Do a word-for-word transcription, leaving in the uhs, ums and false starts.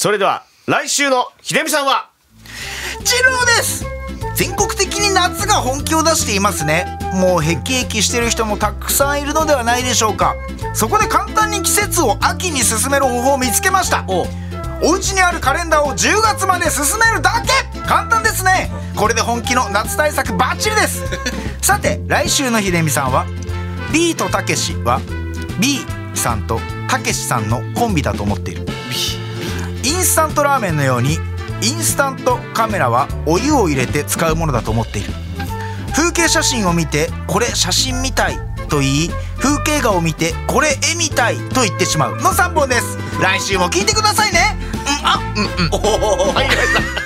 それでは来週の秀美さんは次郎です。全国的に夏が本気を出していますね。もうヘキヘキしてる人もたくさんいるのではないでしょうか。そこで簡単に季節を秋に進める方法を見つけました。おお家にあるカレンダーをじゅうがつまで進めるだけ。簡単ですね。これで本気の夏対策バッチリですさて来週の秀美さんは B とたけしは B さんとたけしさんのコンビだと思っている。インスタントラーメンのようにインスタントカメラはお湯を入れて使うものだと思っている。風景写真を見てこれ写真みたいと言い、風景画を見てこれ絵みたいと言ってしまうのさんぼんです。来週も聞いてくださいね。うん、あ、うんうん。おお、はい、